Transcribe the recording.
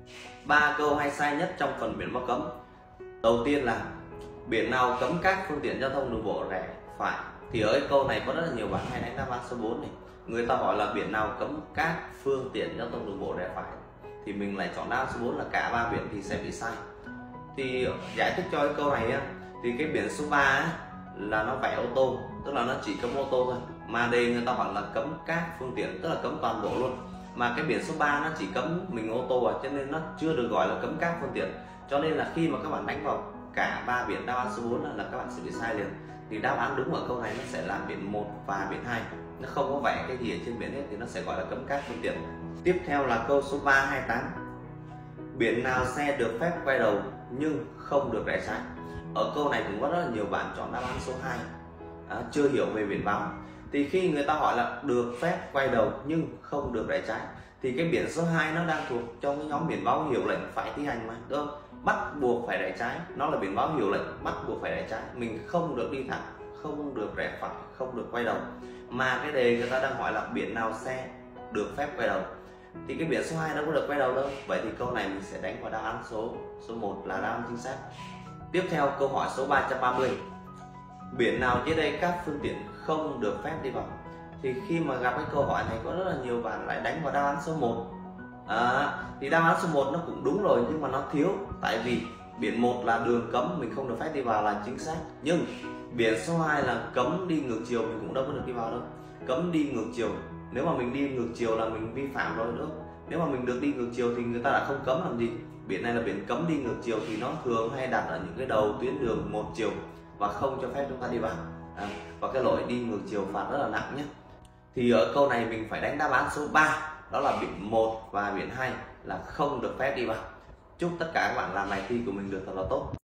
Ba câu hay sai nhất trong phần biển báo cấm. Đầu tiên là biển nào cấm các phương tiện giao thông đường bộ rẽ phải. Thì ở cái câu này có rất là nhiều bạn hay đánh đáp án số 4 này. Người ta hỏi là biển nào cấm các phương tiện giao thông đường bộ rẽ phải, thì mình lại chọn đáp án số 4 là cả ba biển thì sẽ bị sai. Thì giải thích cho cái câu này á, thì cái biển số 3 á, là nó vẽ ô tô, tức là nó chỉ cấm ô tô thôi. Mà đề người ta hỏi là cấm các phương tiện, tức là cấm toàn bộ luôn. Mà cái biển số 3 nó chỉ cấm mình ô tô cho nên nó chưa được gọi là cấm các phương tiện. Cho nên là khi mà các bạn đánh vào cả ba biển đáp án số 4 là các bạn sẽ bị sai liền. Thì đáp án đúng ở câu này nó sẽ là biển 1 và biển 2. Nó không có vẽ cái gì ở trên biển hết thì nó sẽ gọi là cấm các phương tiện. Tiếp theo là câu số 328. Biển nào xe được phép quay đầu nhưng không được rẽ trái. Ở câu này cũng có rất là nhiều bạn chọn đáp án số 2, chưa hiểu về biển báo. Thì khi người ta hỏi là được phép quay đầu nhưng không được rẽ trái, thì cái biển số 2 nó đang thuộc trong cái nhóm biển báo hiệu lệnh phải thi hành mà, đúng không? Bắt buộc phải rẽ trái, nó là biển báo hiệu lệnh bắt buộc phải rẽ trái, mình không được đi thẳng, không được rẽ phải, không được quay đầu. Mà cái đề người ta đang hỏi là biển nào xe được phép quay đầu, thì cái biển số 2 đâu có được quay đầu đâu. Vậy thì câu này mình sẽ đánh vào đáp án số 1 là đáp án chính xác. Tiếp theo câu hỏi số 330. Biển nào dưới đây các phương tiện không được phép đi vào? Thì khi mà gặp cái câu hỏi này có rất là nhiều bạn lại đánh vào đáp án số 1. Thì đáp án số 1 nó cũng đúng rồi nhưng mà nó thiếu. Tại vì biển 1 là đường cấm mình không được phép đi vào là chính xác. Nhưng biển số 2 là cấm đi ngược chiều, mình cũng đâu có được đi vào đâu. Cấm đi ngược chiều, nếu mà mình đi ngược chiều là mình vi phạm rồi nữa. Nếu mà mình được đi ngược chiều thì người ta đã không cấm làm gì. Biển này là biển cấm đi ngược chiều thì nó thường hay đặt ở những cái đầu tuyến đường một chiều và không cho phép chúng ta đi vào. Và cái lỗi đi ngược chiều phạt rất là nặng nhé. Thì ở câu này mình phải đánh đáp án số 3, đó là biển 1 và biển 2 là không được phép đi vào. Chúc tất cả các bạn làm bài thi của mình được thật là tốt.